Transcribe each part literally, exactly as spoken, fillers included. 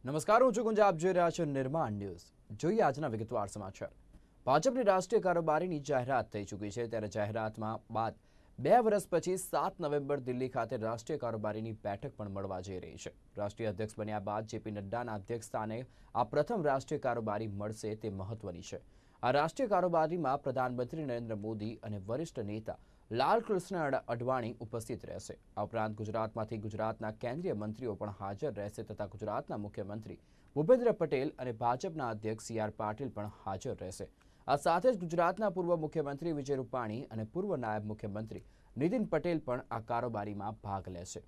નમસ્કાર, હું છું ગુંજા. આપ જોઈ રહ્યા છો નિર્માણ ન્યૂઝ. જોઈએ આજના વિગતવાર સમાચાર. ભાજપની રાષ્ટ્રીય કારોબારીની જાહેરાત થઈ ચૂકી છે, ત્યારે જાહેરાતમાં બાદ બે વર્ષ પછી સાત નવેમ્બર દિલ્હી ખાતે રાષ્ટ્રીય કારોબારીની બેઠક પણ મળવા જઈ રહી છે. રાષ્ટ્રીય અધ્યક્ષ બન્યા બાદ જેપી નડ્ડાના અધ્યક્ષસ્થાને આ પ્રથમ રાષ્ટ્રીય કારોબારી મળશે તે મહત્વની છે. આ રાષ્ટ્રીય કારોબારીમાં પ્રધાનમંત્રી નરેન્દ્ર મોદી અને વરિષ્ઠ નેતા લાલકૃષ્ણ અડવાણી ઉપસ્થિત રહેશે. આ ઉપરાંત ગુજરાતમાંથી ગુજરાતના કેન્દ્રીય મંત્રીઓ પણ હાજર રહેશે તથા ગુજરાતના મુખ્યમંત્રી ભૂપેન્દ્ર પટેલ અને ભાજપના અધ્યક્ષ સી આર પાટીલ પણ હાજર રહેશે. આ સાથે જ ગુજરાતના પૂર્વ મુખ્યમંત્રી વિજય રૂપાણી અને પૂર્વ નાયબ મુખ્યમંત્રી નીતિન પટેલ પણ આ કારોબારીમાં ભાગ લેશે.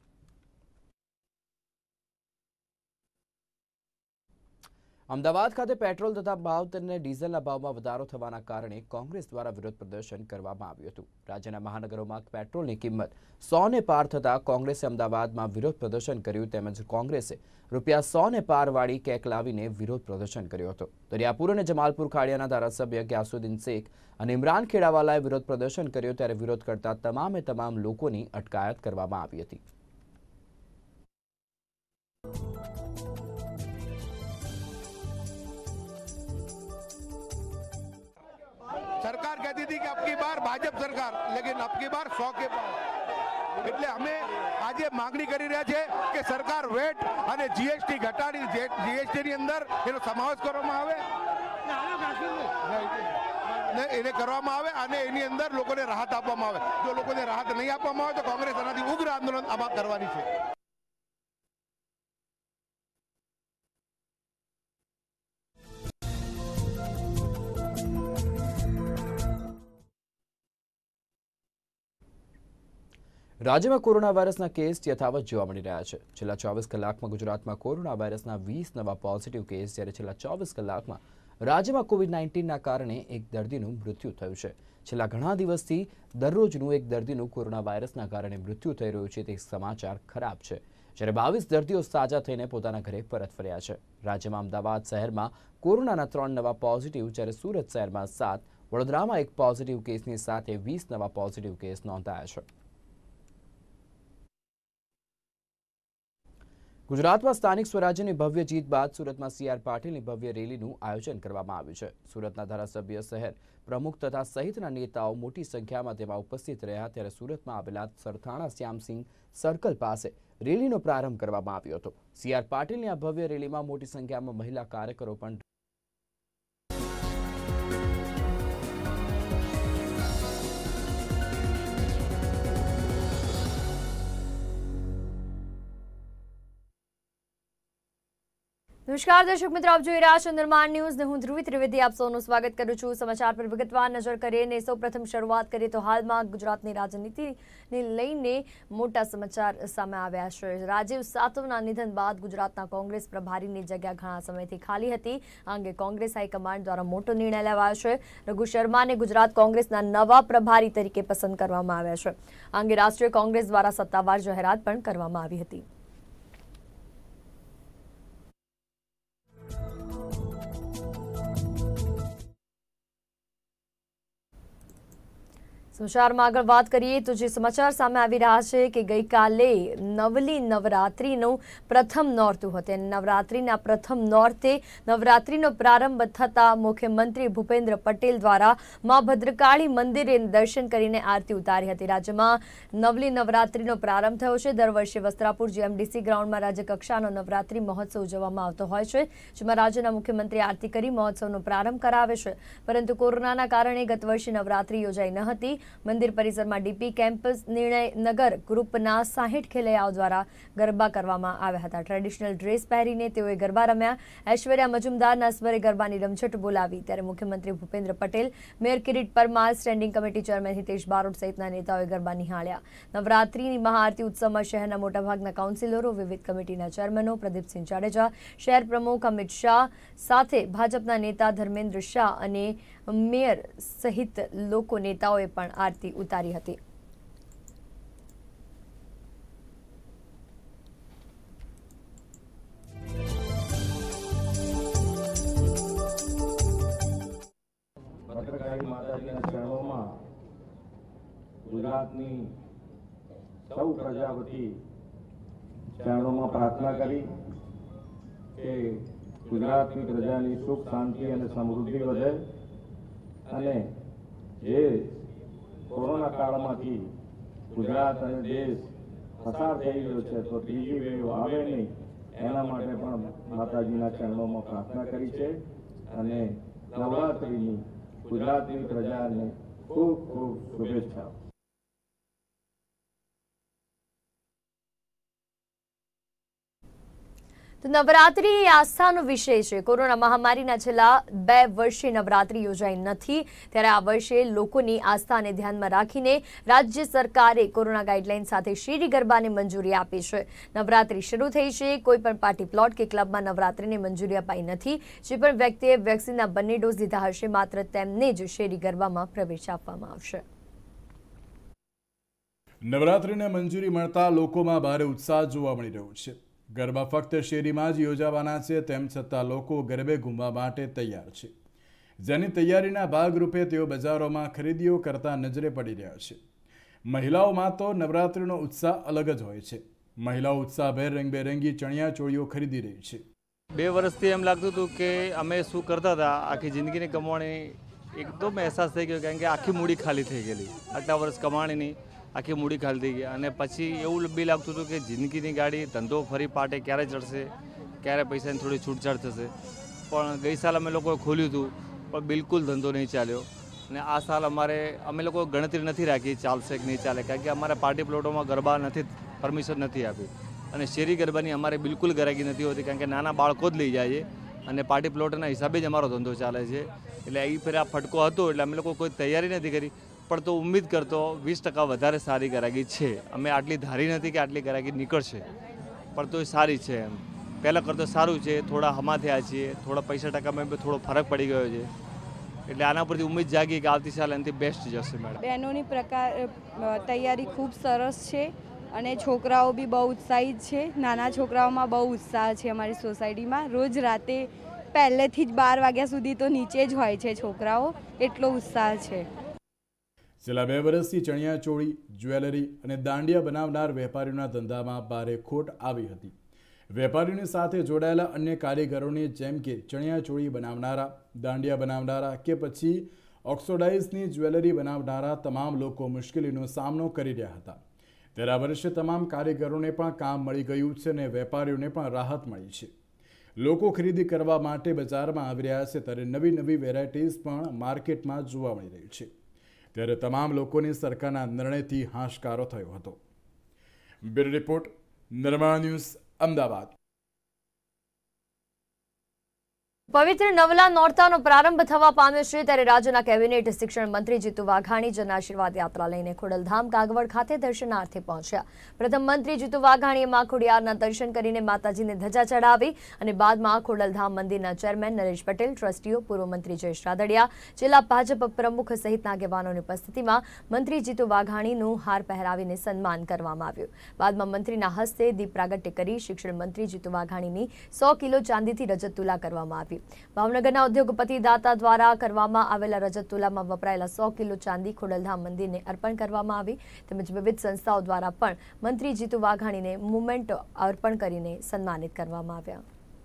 અમદાવાદ ખાતે પેટ્રોલ તથા ભાવ અને ડીઝલના ભાવમાં વધારો થવાના કારણે કોંગ્રેસ દ્વારા વિરોધ પ્રદર્શન કરવામાં આવ્યું હતું. રાજ્યના મહાનગરોમાં પેટ્રોલની કિંમત સો ને પાર થતા કોંગ્રેસે અમદાવાદમાં વિરોધ પ્રદર્શન કર્યું, તેમજ કોંગ્રેસે રૂપિયા સો ને પારવાળી કેક લાવીને વિરોધ પ્રદર્શન કર્યો હતો. દરિયાપુર અને જમાલપુર ખાડિયાના ધારાસભ્ય ગ્યાસુદ્દીન શેખ અને ઇમરાન ખેડાવાલાએ વિરોધ પ્રદર્શન કર્યો, ત્યારે વિરોધ કરતા તમામે તમામ લોકોની અટકાયત કરવામાં આવી હતી. सरकार कहती थी कि अब की बार भाजप सरकार, लेकिन अब की बार सौ के पार એટલે અમે આજે માંગણી કરી રહ્યા છે કે સરકાર વેટ અને જીએસટી ઘટાડી જીએસટી ની અંદર એનો સમાવેશ કરવામાં આવે ને એને કરવામાં આવે અને એની અંદર લોકોને રાહત આપવામાં આવે. જો લોકોને રાહત નહીં આપવામાં આવે તો કોંગ્રેસ આનાથી ઉગ્ર આંદોલન આમાં કરવાની છે. રાજ્યમાં કોરોના વાયરસના કેસ યથાવત જોવા મળી રહ્યા છે. છેલ્લા ચોવીસ કલાકમાં ગુજરાતમાં કોરોના વાયરસના વીસ નવા પોઝિટિવ કેસ, જ્યારે છેલ્લા ચોવીસ કલાકમાં રાજ્યમાં કોવિડ નાઇન્ટીનના કારણે એક દર્દીનું મૃત્યુ થયું છે. છેલ્લા ઘણા દિવસથી દરરોજનું એક દર્દીનું કોરોના વાયરસના કારણે મૃત્યુ થઈ રહ્યું છે તે સમાચાર ખરાબ છે. જ્યારે બાવીસ દર્દીઓ સાજા થઈને પોતાના ઘરે પરત ફર્યા છે. રાજ્યમાં અમદાવાદ શહેરમાં કોરોનાના ત્રણ નવા પોઝિટિવ, જ્યારે સુરત શહેરમાં સાત, વડોદરામાં એક પોઝિટિવ કેસની સાથે વીસ નવા પોઝિટિવ કેસ નોંધાયા છે. ગુજરાતમાં સ્થાનિક સ્વરાજ્યની ભવ્ય જીત બાદ સુરતમાં સી આર પાટીલની ભવ્ય રેલીનું આયોજન કરવામાં આવ્યું છે. સુરતના ધારાસભ્ય, શહેર પ્રમુખ તથા સહિતના નેતાઓ મોટી સંખ્યામાં તેમાં ઉપસ્થિત રહ્યા, ત્યારે સુરતમાં આવેલા સરથાણા શ્યામસિંહ સર્કલ પાસે રેલીનો પ્રારંભ કરવામાં આવ્યો હતો. સી આર પાટીલની આ ભવ્ય રેલીમાં મોટી સંખ્યામાં મહિલા કાર્યકરો પણ નમસ્કાર દર્શક મિત્રો, આપ જોઈ રહ્યા છો નિર્માણ ન્યૂઝ ને હું ધ્રુવી ત્રિવેદી આપ સૌનું સ્વાગત કરું છું. સમાચાર પર વિગતવાર નજર કરીએ ને સૌપ્રથમ શરૂઆત કરીએ તો હાલમાં ગુજરાતની રાજનીતિને લઈને મોટા સમાચાર સામે આવ્યા છે. રાજીવ સાતવના નિધન બાદ ગુજરાતના કોંગ્રેસ પ્રભારીની જગ્યા ઘણા સમયથી ખાલી હતી. આ અંગે કોંગ્રેસ હાઈકમાન્ડ દ્વારા મોટો નિર્ણય લેવાયો છે. રઘુ શર્માને ગુજરાત કોંગ્રેસના નવા પ્રભારી તરીકે પસંદ કરવામાં આવ્યા છે. આ અંગે રાષ્ટ્રીય કોંગ્રેસ દ્વારા સત્તાવાર જાહેરાત પણ કરવામાં આવી હતી. સમાચારમાં આગળ વાત કરીએ તો જે સમાચાર સામે આવી રહ્યા છે કે ગઈકાલે નવલી નવરાત્રિનું પ્રથમ નોરતું હતું. નવરાત્રિના પ્રથમ નોરતે નવરાત્રિનો પ્રારંભ થતાં મુખ્યમંત્રી ભૂપેન્દ્ર પટેલ દ્વારા મા ભદ્રકાળી મંદિરે દર્શન કરીને આરતી ઉતારી હતી. રાજ્યમાં નવલી નવરાત્રિનો પ્રારંભ થયો છે. દર વર્ષે વસ્ત્રાપુર જીએમડીસી ગ્રાઉન્ડમાં રાજ્યકક્ષાનો નવરાત્રિ મહોત્સવ ઉજવવામાં આવતો હોય છે, જેમાં રાજ્યના મુખ્યમંત્રી આરતી કરી મહોત્સવનો પ્રારંભ કરાવે છે. પરંતુ કોરોનાના કારણે ગત વર્ષે નવરાત્રિ યોજાઈ ન હતી. મંદિર પરિસરમાં ડીપી કેમ્પસ નિર્ણય નગર ગ્રુપના સાહીઠ ખેલૈયાઓ દ્વારા ગરબા કરવામાં આવ્યા હતા. ટ્રેડિશનલ ડ્રેસ પહેરીને તેઓએ ગરબા રમ્યા. ઐશ્વર્યા મજુમદારના સ્વરે ગરબાની રમઝટ બોલાવી, ત્યારે મુખ્યમંત્રી Bhupendra Patel, mayor Kirit Parmar, standing committee chairman Hitesh Barot સહિતના નેતાઓએ ગરબા નિહાળ્યા. નવરાત્રિની મહાઆરતી ઉત્સવમાં શહેરના મોટાભાગના કાઉન્સિલરો, વિવિધ કમિટીના ચેરમેનો, પ્રદીપસિંહ જાડેજા, શહેર પ્રમુખ અમિત શાહ સાથે ભાજપના નેતા ધર્મેન્દ્ર શાહ અને મેયર સહિત લોકો નેતાઓએ પણ આરતી ઉતારી હતી. ભદ્રકાળી માતાજીના ચરણોમાં ગુજરાતની સૌ પ્રજા વતી ચરણોમાં પ્રાર્થના કરી કે ગુજરાતની પ્રજાની સુખ શાંતિ અને સમૃદ્ધિ વધે અને જે કોરોના કાળમાંથી ગુજરાત અને દેશ પસાર થઈ ગયો છે તો ત્રીજી વેવ આવે નહીં એના માટે પણ માતાજીના ચરણોમાં પ્રાર્થના કરી છે અને નવરાત્રિની ગુજરાતની પ્રજાને ખૂબ ખૂબ શુભેચ્છાઓ. તો નવરાત્રી એ આસ્થાનો વિષય છે. કોરોના મહામારીના છેલ્લા બે વર્ષે નવરાત્રી યોજાઈ નથી, ત્યારે આ વર્ષે લોકોની આસ્થાને ધ્યાનમાં રાખીને રાજ્ય સરકારે કોરોના ગાઈડલાઈન સાથે શેરી ગરબાને મંજૂરી આપી છે. નવરાત્રી શરૂ થઈ છે. કોઈ પણ પાર્ટી પ્લોટ કે ક્લબમાં નવરાત્રીને મંજૂરી અપાઈ નથી. જે પણ વ્યક્તિએ વેક્સિનના બંને ડોઝ લીધા હશે માત્ર તેમને જ શેરી ગરબામાં પ્રવેશ આપવામાં આવશે. નવરાત્રીને મંજૂરી મળતા લોકોમાં ભારે ઉત્સાહ જોવા મળી રહ્યો છે. ગરબા ફક્ત શેરીમાં જ યોજાવાના છે, તેમ છતાં લોકો ગરબે ઘૂમવા માટે તૈયાર છે, જેની તૈયારીના ભાગરૂપે તેઓ બજારોમાં ખરીદીઓ કરતા નજરે પડી રહ્યા છે. મહિલાઓમાં તો નવરાત્રીનો ઉત્સાહ અલગ જ હોય છે. મહિલાઓ ઉત્સાહભેર રંગબેરંગી ચણિયા ચોળીઓ ખરીદી રહી છે. બે વર્ષથી એમ લાગતું હતું કે અમે શું કરતા હતા, આખી જિંદગીની કમાણી એકદમ અહેસાસ થઈ ગયો, કારણ કે આખી મૂડી ખાલી થઈ ગયેલી. આટલા વર્ષ કમાણીની આખી મૂડી ખાલી થઈ ગઈ અને પછી એવું બી લાગતું હતું કે જિંદગીની ગાડી ધંધો ફરી પાટે ક્યારે ચડશે, ક્યારે પૈસાની થોડી છૂટછાટ થશે. પણ ગઈ સાલ અમે લોકોએ ખોલ્યું હતું પણ બિલકુલ ધંધો નહીં ચાલ્યો અને આ સાલ અમારે અમે લોકો ગણતરી નથી રાખી ચાલશે કે નહીં ચાલે, કારણ કે અમારે પાર્ટી પ્લોટોમાં ગરબા નથી, પરમિશન નથી આપી અને શેરી ગરબાની અમારે બિલકુલ ગરાગી નથી હોતી, કારણ કે નાના બાળકો જ લઈ જાય છે અને પાર્ટી પ્લોટના હિસાબે જ અમારો ધંધો ચાલે છે. એટલે એ ફેર આ ફટકો હતો એટલે અમે લોકો કોઈ તૈયારી નથી કરી, પણ તો ઉમ્મીદ કરતો વીસ ટકા વધારે સારી ગરાગી છે. અમે આટલી ધારી નથી કે આટલી ગરાગી નીકળશે, પણ તો સારી છે. એમ પહેલાં કરતો સારું છે. થોડા હમા થયા છીએ, થોડા પૈસા ટકામાં થોડો ફરક પડી ગયો છે, એટલે આના પરથી ઉમ્મીદ જાગી કે આવતી સાલ એનાથી બેસ્ટ જશે. મેડમ બહેનોની પ્રકાર તૈયારી ખૂબ સરસ છે અને છોકરાઓ બી બહુ ઉત્સાહિત છે. નાના છોકરાઓમાં બહુ ઉત્સાહ છે. અમારી સોસાયટીમાં રોજ રાતે પહેલેથી જ બાર વાગ્યા સુધી તો નીચે જ હોય છે છોકરાઓ, એટલો ઉત્સાહ છે. છેલ્લા બે વર્ષથી ચણિયા ચોળી, જ્વેલરી અને દાંડિયા બનાવનાર વેપારીઓના ધંધામાં ભારે ખોટ આવી હતી. વેપારીઓની સાથે જોડાયેલા અન્ય કારીગરોને જેમ કે ચણિયા ચોળી બનાવનારા, દાંડિયા બનાવનારા કે પછી ઓક્સોડાઇઝની જ્વેલરી બનાવનારા તમામ લોકો મુશ્કેલીનો સામનો કરી રહ્યા હતા. ત્યારે આ વર્ષે તમામ કારીગરોને પણ કામ મળી ગયું છે અને વેપારીઓને પણ રાહત મળી છે. લોકો ખરીદી કરવા માટે બજારમાં આવી રહ્યા છે, ત્યારે નવી નવી વેરાયટીઝ પણ માર્કેટમાં જોવા મળી રહી છે. ત્યારે તમામ લોકોની સરકારના નિર્ણયથી હાશકારો થયો હતો. Bureau report, Nirman news, Ahmedabad. પવિત્ર નવલા નોરતાનો પ્રારંભ થવા પામ્યો છે, ત્યારે રાજ્યના કેબિનેટ શિક્ષણ મંત્રી જીતુ વાઘાણી જન આશીર્વાદ યાત્રા લઈને ખોડલધામ કાગવડ ખાતે દર્શનાર્થે પહોંચ્યા. પ્રથમ મંત્રી જીતુ વાઘાણીએ મા ખોડિયારના દર્શન કરીને માતાજીને ધજા ચડાવી અને બાદમાં ખોડલધામ મંદિરના ચેરમેન નરેશ પટેલ, ટ્રસ્ટીઓ, પૂર્વ મંત્રી જયેશ રાદડિયા, જિલ્લા ભાજપ પ્રમુખ સહિતના આગેવાનોની ઉપસ્થિતિમાં મંત્રી જીતુ વાઘાણીનું હાર પહેરાવીને સન્માન કરવામાં આવ્યું. બાદમાં મંત્રીના હસ્તે દીપ પ્રાગટ્ય કરી શિક્ષણ મંત્રી જીતુ વાઘાણીની સો કિલો ચાંદીથી રજત તુલા કરવામાં આવી. ભાવનગરના ઉદ્યોગપતિ દાતા દ્વારા કરવામાં આવેલા રજત તુલામાં વપરાયેલા સો કિલો ચાંદી ખોડલધામ મંદિરને અર્પણ કરવામાં આવી, તેમજ વિવિધ સંસ્થાઓ દ્વારા પણ મંત્રી જીતુ વાઘાણીને મુમેન્ટો અર્પણ કરીને સન્માનિત કરવામાં આવ્યા.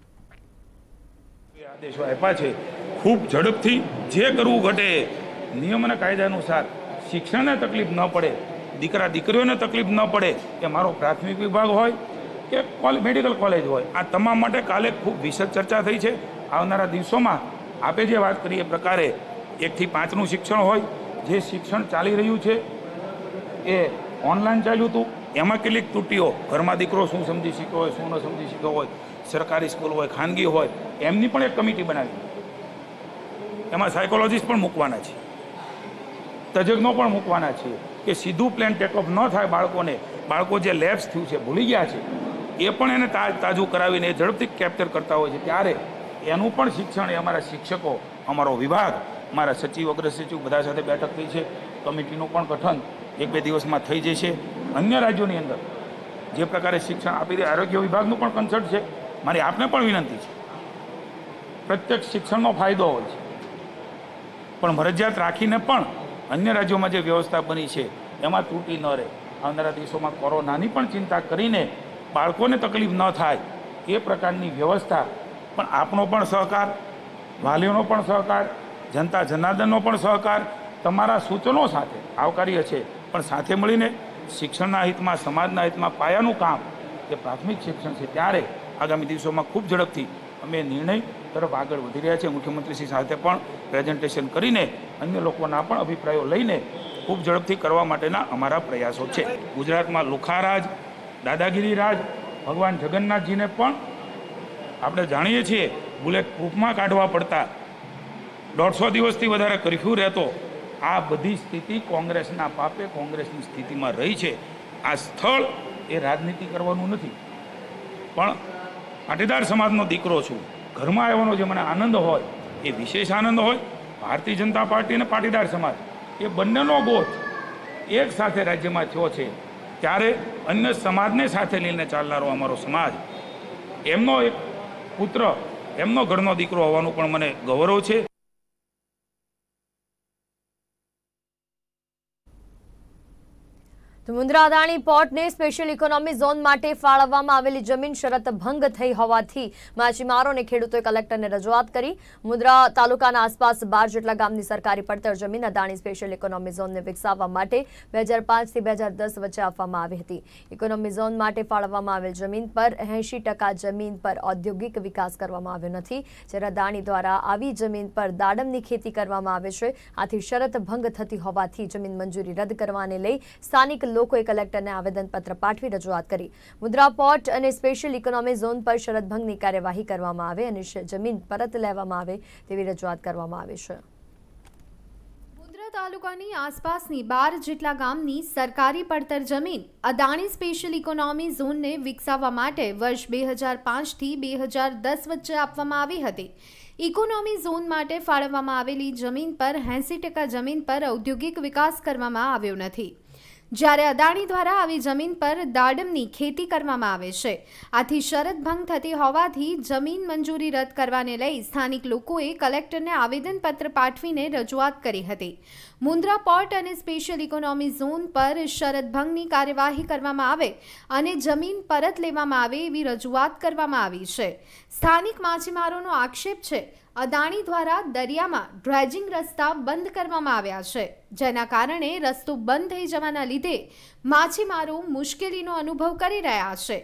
આદેશો આપ્યા છે ખૂબ ઝડપથી જે કરવું ઘટે નિયમ અને કાયદા અનુસાર શિક્ષણને તકલીફ ન પડે, દીકરા દીકરીઓને તકલીફ ન પડે, એ મારો પ્રાથમિક વિભાગ હોય કે મેડિકલ કોલેજ હોય, આ તમામ માટે કાલે ખૂબ વિશદ ચર્ચા થઈ છે. આવનારા દિવસોમાં આપે જે વાત કરી એ પ્રકારે એકથી પાંચનું શિક્ષણ હોય, જે શિક્ષણ ચાલી રહ્યું છે એ ઓનલાઈન ચાલ્યું હતું, એમાં કેટલીક ત્રુટીઓ, ઘરમાં દીકરો શું સમજી શીખ્યો હોય, શું ન સમજી શીખ્યો હોય, સરકારી સ્કૂલ હોય, ખાનગી હોય, એમની પણ એક કમિટી બનાવી, એમાં સાયકોલોજીસ્ટ પણ મૂકવાના છે, તજજ્ઞો પણ મૂકવાના છે કે સીધું પ્લેન ટેકઓફ ન થાય. બાળકોને બાળકો જે લેબ્સ થયું છે, ભૂલી ગયા છે, એ પણ એને તાજ તાજું કરાવીને ઝડપથી કેપ્ચર કરતા હોય છે. ત્યારે એનું પણ શિક્ષણ એ અમારા શિક્ષકો, અમારો વિભાગ, અમારા સચિવ, અગ્ર સચિવ બધા સાથે બેઠક થઈ છે. કમિટીનું પણ ગઠન એક બે દિવસમાં થઈ જશે. અન્ય રાજ્યોની અંદર જે પ્રકારે શિક્ષણ આપી રહ્યા, આરોગ્ય વિભાગનું પણ કન્સલ્ટ છે. મારી આપને પણ વિનંતી છે, પ્રત્યક્ષ શિક્ષણનો ફાયદો હોય છે, પણ ફરજિયાત રાખીને પણ અન્ય રાજ્યોમાં જે વ્યવસ્થા બની છે એમાં ત્રુટી ન રહે. આવનારા દિવસોમાં કોરોનાની પણ ચિંતા કરીને બાળકોને તકલીફ ન થાય એ પ્રકારની વ્યવસ્થા પણ આપનો પણ સહકાર, વાલીઓનો પણ સહકાર, જનતા જનાર્દનનો પણ સહકાર તમારા સૂચનો સાથે આવકાર્ય છે, પણ સાથે મળીને શિક્ષણના હિતમાં, સમાજના હિતમાં પાયાનું કામ જે પ્રાથમિક શિક્ષણ છે, ત્યારે આગામી દિવસોમાં ખૂબ ઝડપથી અમે નિર્ણય તરફ આગળ વધી રહ્યા છીએ. મુખ્યમંત્રીશ્રી સાથે પણ પ્રેઝન્ટેશન કરીને અન્ય લોકોના પણ અભિપ્રાયો લઈને ખૂબ ઝડપથી કરવા માટેના અમારા પ્રયાસો છે. ગુજરાતમાં લુખારાજ, દાદાગીરી રાજ ભગવાન જગન્નાથજીને પણ આપણે જાણીએ છીએ બુલેટ પ્રૂફમાં કાઢવા પડતા, દોઢસો દિવસથી વધારે કર્ફ્યુ રહેતો. આ બધી સ્થિતિ કોંગ્રેસના પાપે કોંગ્રેસની સ્થિતિમાં રહી છે. આ સ્થળ એ રાજનીતિ કરવાનું નથી, પણ પાટીદાર સમાજનો દીકરો છું, ઘરમાં આવવાનો જે મને આનંદ હોય એ વિશેષ આનંદ હોય. ભારતીય જનતા પાર્ટી અને પાટીદાર સમાજ એ બંનેનો ગોઠ એક સાથે રાજ્યમાં થયો છે, ત્યારે અન્ય સમાજને સાથે લઈને ચાલનારો અમારો સમાજ, એમનો એક પુત્ર, એમનો ઘરનો દીકરો હોવાનું પણ મને ગૌરવ છે. તો મુન્દ્રા અદાણી પોર્ટને સ્પેશિયલ ઇકોનોમી ઝોન માટે ફાળવવામાં આવેલી જમીન શરત ભંગ થઈ હોવાથી માછીમારો અને ખેડૂતોએ કલેક્ટરને રજૂઆત કરી. મુન્દ્રા તાલુકાના આસપાસ બાર જેટલા ગામની સરકારી પડતર જમીન અદાણી સ્પેશિયલ ઇકોનોમી ઝોનને વિકસાવવા માટે બે હજાર પાંચથી બે હજાર દસ વચ્ચે આપવામાં આવી હતી. ઇકોનોમી ઝોન માટે ફાળવવામાં આવેલ જમીન પર એંશી ટકા જમીન પર ઔદ્યોગિક વિકાસ કરવામાં આવ્યો નથી, જ્યારે અદાણી દ્વારા આવી જમીન પર દાડમની ખેતી કરવામાં આવે છે. આથી શરત ભંગ થતી હોવાથી જમીન મંજૂરી રદ કરવાને લઈ સ્થાનિક લોકોએ કલેક્ટરને આવેદનપત્ર પાઠવી રજૂઆત કરી. મુન્દ્રા પોર્ટ અને સ્પેશિયલ ઇકોનોમી ઝોન પર શરત ભંગની કાર્યવાહી કરવામાં આવે અને જમીન પરત લેવામાં આવે તેવી રજૂઆત કરવામાં આવી છે. મુન્દ્રા તાલુકાની આસપાસની બાર જેટલા ગામની સરકારી પડતર જમીન અદાણી સ્પેશિયલ ઇકોનોમી ઝોનને વિકસાવવા માટે વર્ષ બે હજાર પાંચથી બે હજાર દસ વચ્ચે આપવામાં આવી હતી. ઇકોનોમી ઝોન માટે ફાળવવામાં આવેલી જમીન પર એંસી ટકા જમીન પર ઔદ્યોગિક વિકાસ કરવામાં આવ્યો નથી, જ્યારે અદાણી દ્વારા આવી જમીન પર દાડમની ખેતી કરવામાં આવે છે. આથી શરત ભંગ થતી હોવાથી જમીન મંજૂરી રદ કરવાને લઈ સ્થાનિક લોકોએ કલેક્ટરને આવેદનપત્ર પાઠવીને રજૂઆત કરી હતી. મુન્દ્રા પોર્ટ અને સ્પેશિયલ ઇકોનોમી ઝોન પર શરત ભંગની કાર્યવાહી કરવામાં આવે અને જમીન પરત લેવામાં આવે એવી રજૂઆત કરવામાં આવી છે. સ્થાનિક માછીમારોનો આક્ષેપ છે અદાણી દ્વારા દરિયામાં ડ્રેજિંગ રસ્તા બંધ કરવામાં આવ્યા છે, જેના કારણે રસ્તો બંધ થઈ જવાના લીધે માછીમારો મુશ્કેલીનો અનુભવ કરી રહ્યા છે.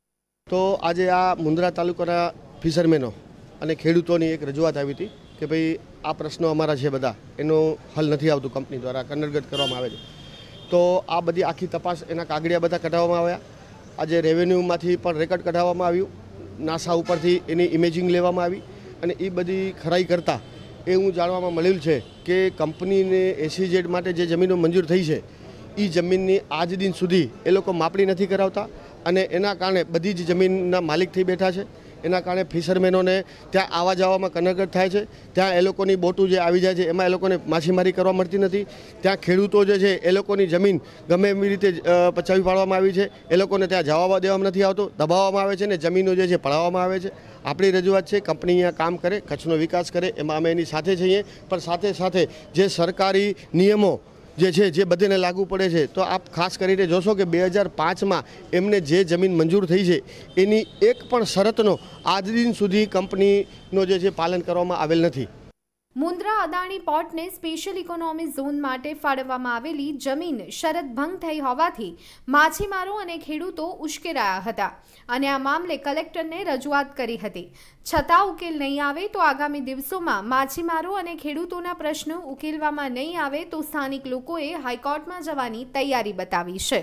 તો આજે આ મુન્દ્રા તાલુકાના ફિશરમેનો અને ખેડૂતોની એક રજૂઆત આવી હતી કે ભાઈ આ પ્રશ્નો અમારા છે બધા, એનું હલ નથી આવતું, કંપની દ્વારા કનડગત કરવામાં આવે છે. તો આ બધી આખી તપાસ એના કાગળિયા બધા કઢાવવામાં આવ્યા. આજે રેવન્યુમાંથી પણ રેકર્ડ કઢાવવામાં આવ્યું, નાસા ઉપરથી એની ઇમેજિંગ લેવામાં આવી અને એ બધી ખરાઈ કરતાં એ હું જાણવામાં મળેલું છે કે કંપનીને એસીઝેડ માટે જે જમીનો મંજૂર થઈ છે એ જમીનની આજ દિન સુધી એ લોકો માપણી નથી કરાવતા અને એના કારણે બધી જ જમીનના માલિક થઈ બેઠા છે. એના કારણે ફિશરમેનોને ત્યાં આવવા જવામાં કનગત થાય છે. ત્યાં એ લોકોની બોટું જે આવી જાય છે એમાં એ લોકોને માછીમારી કરવા મળતી નથી. ત્યાં ખેડૂતો જે છે એ લોકોની જમીન ગમે એવી રીતે પચાવી પાડવામાં આવી છે, એ લોકોને ત્યાં જવા દેવામાં નથી આવતો, દબાવવામાં આવે છે ને જમીનો જે છે પડાવવામાં આવે છે. આપણી રજૂઆત છે કંપની અહીંયા કામ કરે, કચ્છનો વિકાસ કરે, એમાં અમે એની સાથે છીએ, પણ સાથે સાથે જે સરકારી નિયમો જે છે જે બધાને લાગુ પડે છે. તો આપ ખાસ કરીને જોશો કે બે હજાર પાંચમાં એમને જે જમીન મંજૂર થઈ છે એની એક પણ શરતનો આજ દિન સુધી કંપનીનો જે છે પાલન કરવામાં આવેલ નથી. મુન્દ્રા અદાણી પોર્ટને સ્પેશિયલ ઇકોનોમી ઝોન માટે ફાળવવામાં આવેલી જમીન શરત ભંગ થઈ હોવાથી માછીમારો અને ખેડૂતો ઉશ્કેરાયા હતા અને આ મામલે કલેક્ટરને રજૂઆત કરી હતી. છતાં ઉકેલ નહીં આવે તો આગામી દિવસોમાં માછીમારો અને ખેડૂતોના પ્રશ્નો ઉકેલવામાં નહીં આવે તો સ્થાનિક લોકોએ હાઈકોર્ટમાં જવાની તૈયારી બતાવી છે.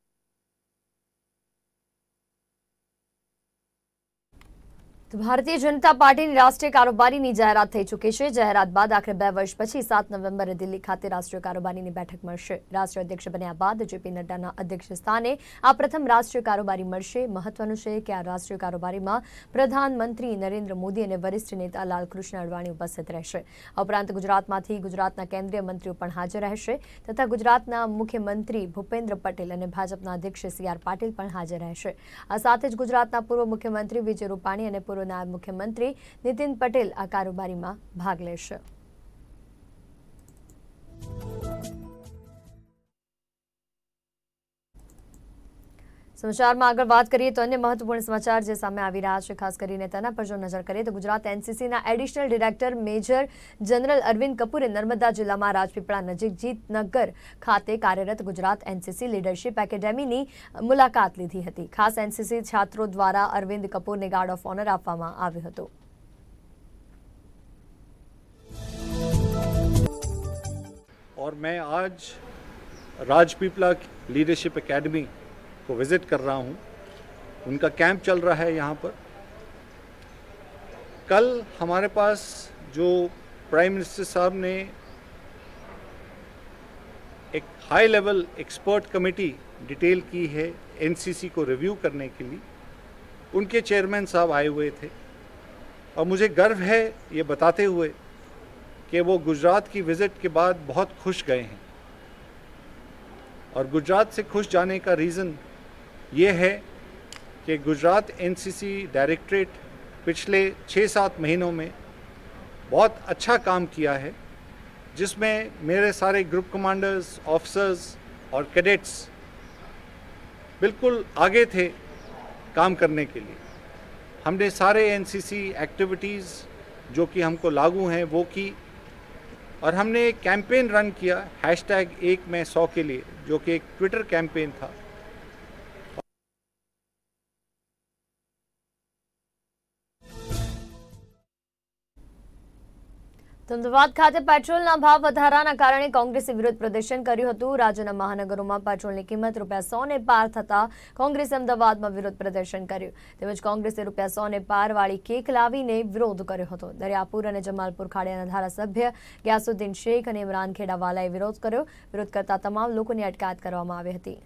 ભારતીય જનતા પાર્ટીની રાષ્ટ્રીય કારોબારીની જાહેરાત થઈ ચૂકી છે. જાહેરાત બાદ આખરે બે વર્ષ પછી સાત નવેમ્બરે દિલ્હી ખાતે રાષ્ટ્રીય કારોબારીની બેઠક મળશે. રાષ્ટ્રીય અધ્યક્ષ બન્યા બાદ જેપી નડ્ડાના અધ્યક્ષ સ્થાને આ પ્રથમ રાષ્ટ્રીય કારોબારી મળશે. મહત્વનું છે કે આ રાષ્ટ્રીય કારોબારીમાં પ્રધાનમંત્રી નરેન્દ્ર મોદી અને વરિષ્ઠ નેતા લાલકૃષ્ણ અડવાણી ઉપસ્થિત રહેશે. ઉપરાંત ગુજરાતમાંથી ગુજરાતના કેન્દ્રીય મંત્રીઓ પણ હાજર રહેશે તથા ગુજરાતના મુખ્યમંત્રી ભૂપેન્દ્ર પટેલ અને ભાજપના અધ્યક્ષ સી આર પાટીલ પણ હાજર રહેશે. આ સાથે જ ગુજરાતના પૂર્વ મુખ્યમંત્રી વિજય રૂપાણી અને પૂર્વ નાયબ મુખ્યમંત્રી નીતિન પટેલ આ કારોબારીમાં ભાગ લેશે. સમાચારમાં આગળ વાત કરીએ તો અન્ય મહત્વપૂર્ણ સમાચાર જે સામે આવી રહ્યા છે, ખાસ કરીને તેના પર જો નજર કરીએ તો ગુજરાત એનસીસીના additional director major general Arvind કપૂરે નર્મદા જિલ્લામાં રાજપીપળા નજીક જીતનગર ખાતે કાર્યરત ગુજરાત એનસીસી લીડરશિપ એકેડેમીની મુલાકાત લીધી હતી. ખાસ એનસીસી છાત્રો દ્વારા અરવિંદ કપૂરને ગાર્ડ ઓફ ઓનર આપવામાં આવ્યું હતું. और मैं आज राजपीपला लीडरशिप एकेडमी को विज़िट कर रहा हूं. उनका कैंप चल रहा है यहाँ पर. कल हमारे पास जो प्राइम मिनिस्टर साहब ने एक high level expert committee detail की है एनसीसी को रिव्यू करने के लिए, उनके चेयरमैन साहब आए हुए थे और मुझे गर्व है ये बताते हुए कि वो गुजरात की विज़िट के बाद बहुत खुश गए हैं. और गुजरात से खुश जाने का रीज़न ये है कि गुजरात एनसीसी डायरेक्टरेट पिछले छः सात महीनों में बहुत अच्छा काम किया है, जिसमें मेरे सारे ग्रुप कमांडर्स, ऑफिसर्स और कैडेट्स बिल्कुल आगे थे काम करने के लिए. हमने सारे एनसीसी एक्टिविटीज़ जो कि हमको लागू हैं वो की, और हमने एक कैंपेन रन किया हैशटैग एक में सौ के लिए, जो कि एक ट्विटर कैंपेन था. તો અમદાવાદ ખાતે પેટ્રોલના ભાવ વધારાના કારણે કોંગ્રેસે વિરોધ પ્રદર્શન કર્યું હતું. રાજ્યના મહાનગરોમાં પેટ્રોલની કિંમત રૂપિયા સો ને પાર થતા કોંગ્રેસે અમદાવાદમાં વિરોધ પ્રદર્શન કર્યું. તેમજ કોંગ્રેસે રૂપિયા સો ને પારવાળી કેક લાવીને વિરોધ કર્યો હતો. દરિયાપુર અને જમાલપુર ખાડિયાના ધારાસભ્ય ગ્યાસુદ્દીન શેખ અને ઇમરાન ખેડાવાલાએ વિરોધ કર્યો. વિરોધ કરતા તમામ લોકોની અટકાયત કરવામાં આવી હતી.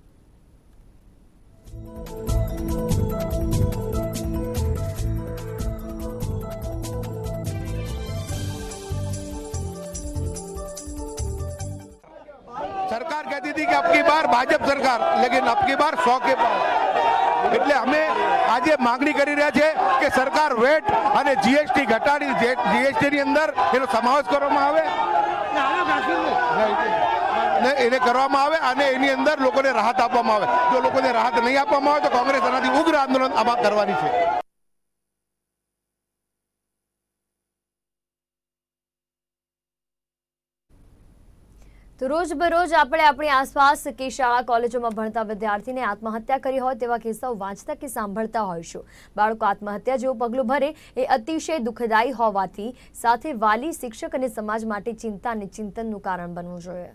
सरकार कहती थी कि अब की बार भाजप सरकार, लेकिन अब की बार सौ के पार. એટલે અમે આજે માંગણી કરી રહ્યા છે કે સરકાર વેટ અને જીએસટી ઘટાડી જીએસટી ની અંદર એનો સમાવેશ કરવામાં આવે ને એને કરવામાં આવે અને એની અંદર લોકોને રાહત આપવામાં આવે. જો લોકોને રાહત નહીં આપવામાં આવે તો કોંગ્રેસ એનાથી ઉગ્ર આંદોલન આમાં કરવાની છે. તો રોજબરોજ આપણે આપણી આસપાસ કે શાળા કોલેજોમાં ભણતા વિદ્યાર્થીને આત્મહત્યા કરી હોય તેવા કિસ્સાઓ વાંચતા કે સાંભળતા હોઈશું. બાળકો આત્મહત્યા જેવું પગલું ભરે એ અતિશય દુઃખદાયી હોવાથી સાથે વાલી, શિક્ષક અને સમાજ માટે ચિંતા અને ચિંતનનું કારણ બનવું જોઈએ.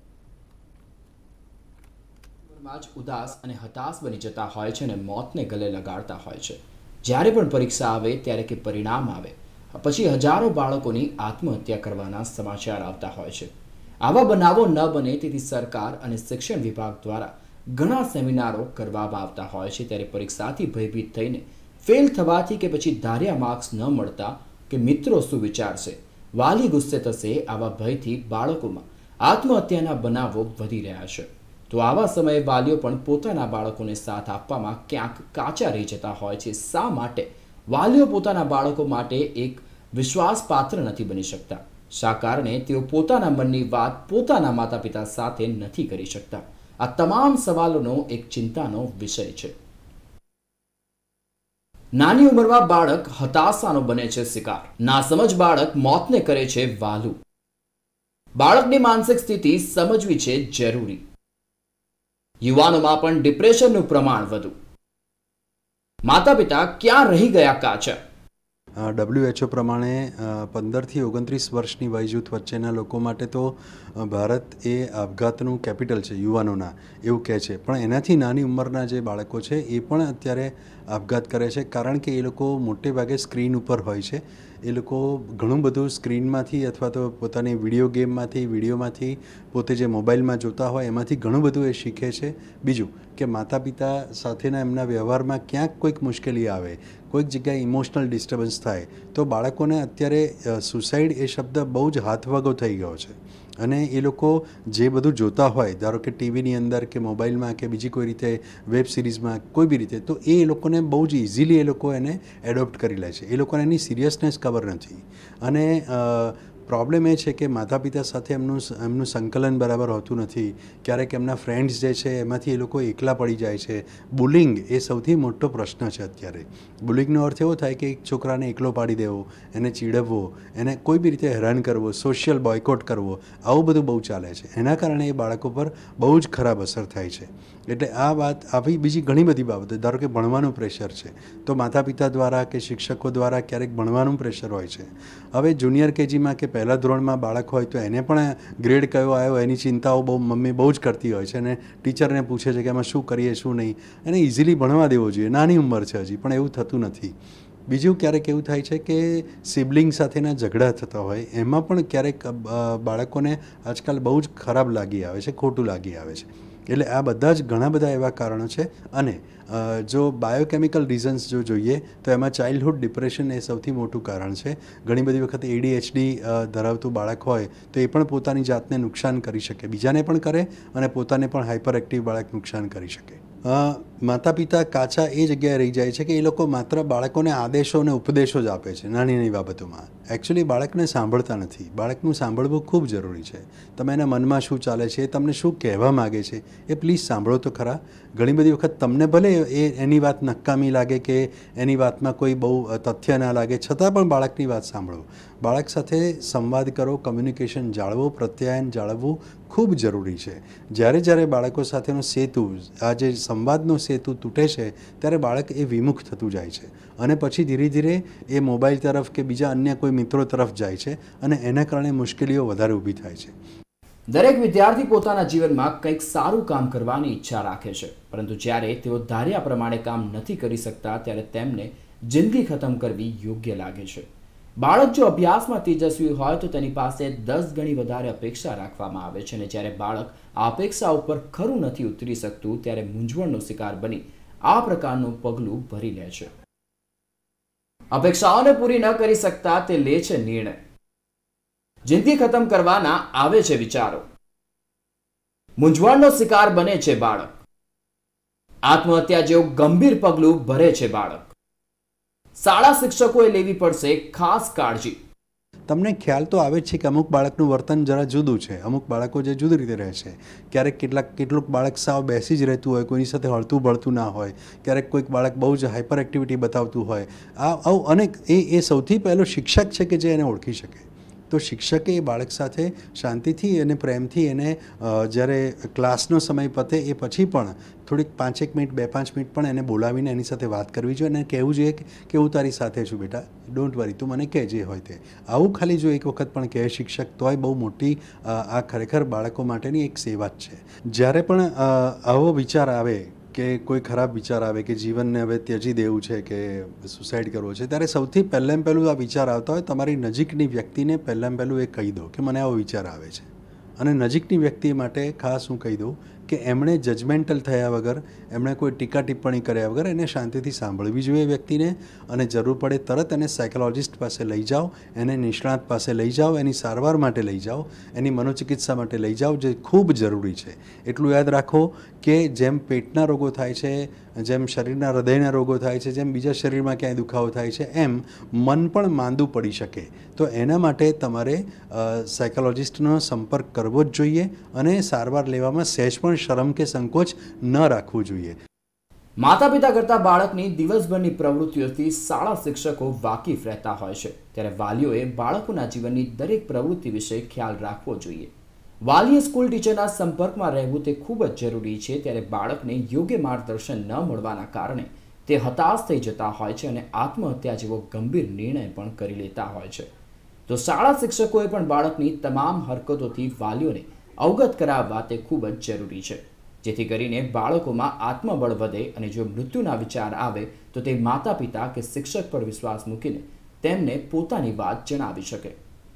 ઉદાસ અને હતાશ બની જતા હોય છે અને મોતને ગલે લગાડતા હોય છે. જ્યારે પણ પરીક્ષા આવે ત્યારે કે પરિણામ આવે પછી હજારો બાળકોની આત્મહત્યા કરવાના સમાચાર આવતા હોય છે. આવા બનાવો ન બને તેથી સરકાર અને શિક્ષણ વિભાગ દ્વારા ઘણા સેમિનારો કરવામાં આવતા હોય છે. ત્યારે પરીક્ષાથી ભયભીત થઈને ફેલ થવાથી કે પછી ધાર્યા માર્ક્સ ન મળતા કે મિત્રો શું વિચારશે, વાલી ગુસ્સે થશે, આવા ભયથી બાળકોમાં આત્મહત્યાના બનાવો વધી રહ્યા છે. તો આવા સમયે વાલીઓ પણ પોતાના બાળકોને સાથ આપવામાં ક્યાંક કાચા રહી જતા હોય છે. શા માટે વાલીઓ પોતાના બાળકો માટે એક વિશ્વાસપાત્ર નથી બની શકતા? શા કારણે તેઓ પોતાના મનની વાત પોતાના માતા પિતા સાથે નથી કરી શકતા? આ તમામ સવાલોનો એક ચિંતાનો વિષય છે. નાની ઉંમરમાં બાળક હતાશાનો બને છે શિકાર. નાસમજ બાળક મોતને કરે છે વાલું. બાળકની માનસિક સ્થિતિ સમજવી છે જરૂરી. યુવાનોમાં પણ ડિપ્રેશનનું પ્રમાણ વધુ. માતા પિતા ક્યાં રહી ગયા કાચા? ડબ્લ્યુએચઓ પ્રમાણે પંદરથી ઓગણત્રીસ વર્ષની વયજૂથ વચ્ચેના લોકો માટે તો ભારત એ આપઘાતનું કેપિટલ છે યુવાનોના, એવું કહે છે. પણ એનાથી નાની ઉંમરના જે બાળકો છે એ પણ અત્યારે આપઘાત કરે છે, કારણ કે એ લોકો મોટે ભાગે સ્ક્રીન ઉપર હોય છે. એ લોકો ઘણું બધું સ્ક્રીનમાંથી અથવા તો પોતાની વિડીયો ગેમમાંથી, વિડીયોમાંથી, પોતે જે મોબાઈલમાં જોતા હોય એમાંથી ઘણું બધું એ શીખે છે. બીજું કે માતા પિતા સાથેના એમના વ્યવહારમાં ક્યાંક કોઈક મુશ્કેલી આવે, કોઈક જગ્યાએ ઇમોશનલ ડિસ્ટર્બન્સ થાય તો બાળકોને અત્યારે સુસાઇડ એ શબ્દ બહુ જ હાથવગો થઈ ગયો છે. અને એ લોકો જે બધું જોતા હોય, ધારો કે ટીવીની અંદર કે મોબાઈલમાં કે બીજી કોઈ રીતે વેબ સિરીઝમાં કોઈ બી રીતે, તો એ લોકોને બહુ જ ઇઝીલી એ લોકો એને એડોપ્ટ કરી લે છે. એ લોકોને એની સિરિયસનેસ ખબર નથી. અને પ્રોબ્લેમ એ છે કે માતા પિતા સાથે એમનું એમનું સંકલન બરાબર હોતું નથી. ક્યારેક એમના ફ્રેન્ડ્સ જે છે એમાંથી એ લોકો એકલા પડી જાય છે. બુલિંગ એ સૌથી મોટો પ્રશ્ન છે અત્યારે. બુલિંગનો અર્થ એવો થાય કે એક છોકરાને એકલો પાડી દેવો, એને ચીડવવો, એને કોઈ બી રીતે હેરાન કરવો, સોશિયલ બોયકોટ કરવો, આવું બધું બહુ ચાલે છે. એના કારણે એ બાળકો પર બહુ જ ખરાબ અસર થાય છે. એટલે આ વાત આવી બીજી ઘણી બધી બાબતો, ધારો કે ભણવાનું પ્રેશર છે તો માતા પિતા દ્વારા કે શિક્ષકો દ્વારા ક્યારેક ભણવાનું પ્રેશર હોય છે. હવે જુનિયર કેજીમાં કે પહેલા ધોરણમાં બાળક હોય તો એને પણ ગ્રેડ કયો આવ્યો એની ચિંતાઓ બહુ મમ્મી બહુ જ કરતી હોય છે અને ટીચરને પૂછે છે કે એમાં શું કરીએ શું નહીં. એને ઇઝીલી ભણવા દેવો જોઈએ, નાની ઉંમર છે હજી, પણ એવું થતું નથી. બીજું ક્યારેક એવું થાય છે કે સિબલિંગ સાથેના ઝઘડા થતા હોય એમાં પણ ક્યારેક બાળકોને આજકાલ બહુ જ ખરાબ લાગી આવે છે, ખોટું લાગી આવે છે. એટલે આ બધા જ ઘણા બધા એવા કારણો છે. અને જો બાયોકેમિકલ રીઝન્સ જો જોઈએ તો એમાં ચાઇલ્ડહુડ ડિપ્રેશન એ સૌથી મોટું કારણ છે. ઘણી બધી વખત એડીએચડી ધરાવતું બાળક હોય તો એ પણ પોતાની જાતને નુકસાન કરી શકે, બીજાને પણ કરે અને પોતાને પણ હાઇપર એક્ટિવ બાળક નુકસાન કરી શકે. માતા પિતા કાચા એ જગ્યાએ રહી જાય છે કે એ લોકો માત્ર બાળકોને આદેશો અને ઉપદેશો જ આપે છે નાની નાની બાબતોમાં. એકચ્યુઅલી બાળકને સાંભળતા નથી. બાળકનું સાંભળવું ખૂબ જરૂરી છે. તમે એના મનમાં શું ચાલે છે, એ તમને શું કહેવા માગે છે એ પ્લીઝ સાંભળો તો ખરા. ઘણી બધી વખત તમને ભલે એ એની વાત નકામી લાગે કે એની વાતમાં કોઈ બહુ તથ્ય ના લાગે, છતાં પણ બાળકની વાત સાંભળો. બાળક સાથે સંવાદ કરો, કમ્યુનિકેશન જાળવો, પ્રત્યાયન જાળવવું ખૂબ જરૂરી છે. જ્યારે જ્યારે બાળકો સાથેનો સેતુ, આ જે સંવાદનો સેતુ તૂટે છે ત્યારે બાળક એ વિમુખ થતું જાય છે અને પછી ધીરે ધીરે એ મોબાઈલ તરફ કે બીજા અન્ય કોઈ મિત્રો તરફ જાય છે અને એના કારણે મુશ્કેલીઓ વધારે ઊભી થાય છે. દરેક વિદ્યાર્થી પોતાના જીવનમાં કંઈક સારું કામ કરવાની ઈચ્છા રાખે છે, પરંતુ જ્યારે તેઓ ધાર્યા પ્રમાણે કામ નથી કરી શકતા ત્યારે તેમને જિંદગી ખતમ કરવી યોગ્ય લાગે છે. બાળક જો અભ્યાસમાં તેજસ્વી હોય તો તેની પાસે દસ ગણી વધારે અપેક્ષા રાખવામાં આવે છે અને જ્યારે બાળક આ અપેક્ષા ઉપર ખરું નથી ઉતરી શકતું ત્યારે મૂંઝવણનો શિકાર બની આ પ્રકારનું પગલું ભરી લે છે. અપેક્ષાઓને પૂરી ન કરી શકતા તે લે છે નિર્ણય. જિંદગી ખતમ કરવાના આવે છે વિચારો. મૂંઝવણનો શિકાર બને છે બાળક. આત્મહત્યા જેવું ગંભીર પગલું ભરે છે બાળક. શાળા શિક્ષકોએ લેવી પડશે ખાસ કાળજી. તમને ખ્યાલ તો આવે જ છે કે અમુક બાળકનું વર્તન જરા જુદું છે, અમુક બાળકો જે જુદી રીતે રહે છે. ક્યારેક કેટલાક કેટલુંક બાળક સાવ બેસી જ રહેતું હોય, કોઈની સાથે હળતું બળતું ના હોય, ક્યારેક કોઈક બાળક બહુ જ હાઇપર એક્ટિવિટી બતાવતું હોય. આ આવું અનેક એ એ સૌથી પહેલો શિક્ષક છે કે જે એને ઓળખી શકે. તો શિક્ષકે એ બાળક સાથે શાંતિથી અને પ્રેમથી એને જ્યારે ક્લાસનો સમય પતે એ પછી પણ થોડીક પાંચેક મિનિટ બે પાંચ મિનિટ પણ એને બોલાવીને એની સાથે વાત કરવી જોઈએ અને કહેવું જોઈએ કે હું તારી સાથે છું બેટા, ડોન્ટ વરી, તું મને કહે જે હોય તે. આવું ખાલી જો એક વખત પણ કહે શિક્ષક તોય બહુ મોટી આ ખરેખર બાળકો માટેની એક સેવા જ છે. જ્યારે પણ આવો વિચાર આવે કે કોઈ ખરાબ વિચાર આવે કે જીવનને હવે ત્યજી દેવું છે કે સુસાઇડ કરવો છે, ત્યારે સૌથી પહેલાં પહેલું આ વિચાર આવતા હોય તમારી નજીકની વ્યક્તિને પહેલાં પહેલું એ કહી દો કે મને આવો વિચાર આવે છે. અને નજીકની વ્યક્તિ માટે ખાસ હું કહી દઉં કે એમણે જજમેન્ટલ થયા વગર, એમણે કોઈ ટીકા ટિપ્પણી કર્યા વગર એને શાંતિથી સાંભળવી જોઈએ વ્યક્તિને અને જરૂર પડે તરત એને સાયકોલોજિસ્ટ પાસે લઈ જાઓ, એને નિષ્ણાત પાસે લઈ જાઓ, એની સારવાર માટે લઈ જાઓ, એની મનોચિકિત્સા માટે લઈ જાઓ, જે ખૂબ જરૂરી છે. એટલું યાદ રાખો કે જેમ પેટના રોગો થાય છે, જેમ શરીરના હૃદયના રોગો થાય છે, જેમ બીજા શરીરમાં ક્યાંય દુખાવો થાય છે, એમ મન પણ માંદું પડી શકે. તો એના માટે તમારે સાયકોલોજિસ્ટનો સંપર્ક કરવો જ જોઈએ અને સારવાર લેવામાં સહેજ પણ શરમ કે સંકોચ ન રાખવું જોઈએ. માતા પિતા કરતા બાળકની દિવસભરની પ્રવૃત્તિઓથી શાળા શિક્ષકો વાકેફ રહેતા હોય છે, ત્યારે વાલીઓએ બાળકોના જીવનની દરેક પ્રવૃત્તિ વિશે ખ્યાલ રાખવો જોઈએ. વાલીએ સ્કૂલ ટીચરના સંપર્કમાં રહેવું તે ખૂબ જ જરૂરી છે. ત્યારે બાળકને યોગ્ય માર્ગદર્શન ન મળવાના કારણે તે હતાશ થઈ જતા હોય છે અને આત્મહત્યા જેવો ગંભીર નિર્ણય પણ કરી લેતા હોય છે. તો શાળા શિક્ષકોએ પણ બાળકની તમામ હરકતોથી વાલીઓને અવગત કરાવવા તે ખૂબ જ જરૂરી છે, જેથી કરીને બાળકોમાં આત્મબળ વધે અને જો મૃત્યુના વિચાર આવે તો તે માતા પિતા કે શિક્ષક પર વિશ્વાસ મૂકીને તેમને પોતાની વાત જણાવી શકે.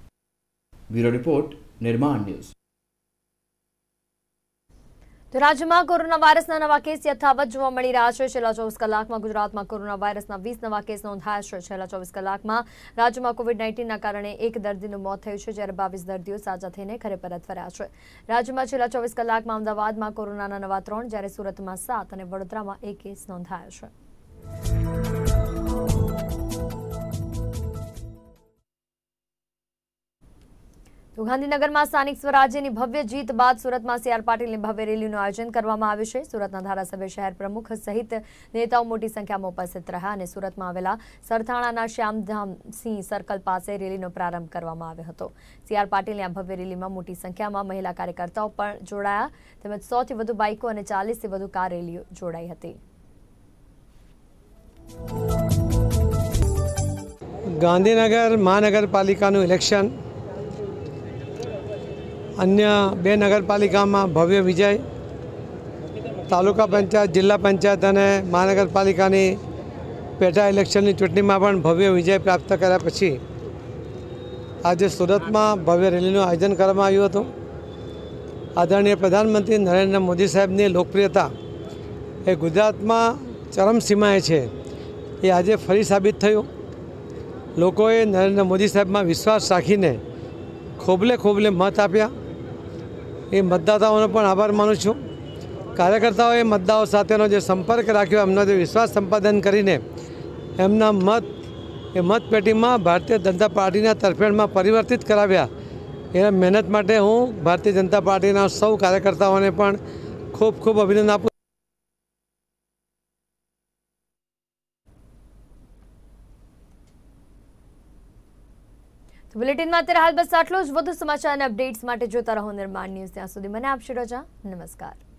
Bureau report, Nirman news. તો રાજ્યમાં કોરોના વાયરસના નવા કેસ યથાવત જોવા મળી રહ્યા છે. છેલ્લા ચોવીસ કલાકમાં ગુજરાતમાં કોરોના વાયરસના વીસ નવા કેસ નોંધાયા છે. છેલ્લા ચોવીસ કલાકમાં રાજ્યમાં કોવિડ નાઇન્ટીનના કારણે એક દર્દીનું મોત થયું છે, જ્યારે બાવીસ દર્દીઓ સાજા થઈને ઘરે પરત ફર્યા છે. રાજ્યમાં છેલ્લા ચોવીસ કલાકમાં અમદાવાદમાં કોરોનાના નવા ત્રણ, જ્યારે સુરતમાં સાત અને વડોદરામાં એક કેસ નોંધાયા છે. તો ગાંધીનગરમાં સ્થાનિક સ્વરાજ્યની ભવ્ય જીત બાદ સુરતમાં સી આર પાટીલની ભવ્ય રેલીનું આયોજન કરવામાં આવ્યું છે। સુરતના ધારાસભ્ય શહેર પ્રમુખ સહિત નેતાઓ મોટી સંખ્યામાં ઉપસ્થિત રહ્યા અને સુરતમાં આવેલા સરથાણાના શ્યામધામ સિંહ સર્કલ પાસે રેલીનો પ્રારંભ કરવામાં આવ્યો હતો। સી આર પાટીલની આ ભવ્ય રેલીમાં મોટી સંખ્યામાં મહિલા કાર્યકર્તાઓ પણ જોડાયા તેમજ સો થી વધુ બાઇકો અને ચાલીસ થી વધુ કાર રેલીઓ જોડાઈ હતી। ગાંધીનગર મહાનગરપાલિકાનું ઇલેક્શન अन्य बे नगरपालिका में भव्य विजय तालुका पंचायत जिला पंचायत और महानगरपालिका पेटा इलेक्शन की चूंटनी में पण भव्य विजय प्राप्त कर्या पछी आज सूरत में भव्य रैली आयोजन करवामां आव्युं हतुं। आदरणीय प्रधानमंत्री नरेंद्र मोदी साहेब की लोकप्रियता ए गुजरात में चरम सीमाए है ये आज फरी साबित थयुं। लोकोए नरेंद्र मोदी साहेब में विश्वास राखीने खोबले खोबले मत आप्या। ये मतदाताओं पण आभार मानु छूं। कार्यकर्ताओं मतदाताओं साथेनो जे संपर्क राख्यो एमनो जे विश्वास संपादन करीने एमना मत ए मतपेटी में भारतीय जनता पार्टी तरफेण में परिवर्तित कराव्या। ए मेहनत माटे हूँ भारतीय जनता पार्टी सौ कार्यकर्ताओं ने पण खूब खूब अभिनंदन आपूँ। तो बुलेटिन में अत्यारे हाल बस आटलुं ज। વધુ સમાચાર અને અપડેટ્સ માટે જોતા રહો નિર્માણ ન્યૂઝ। ત્યાં સુધી મને આપશો રજા। નમસ્કાર।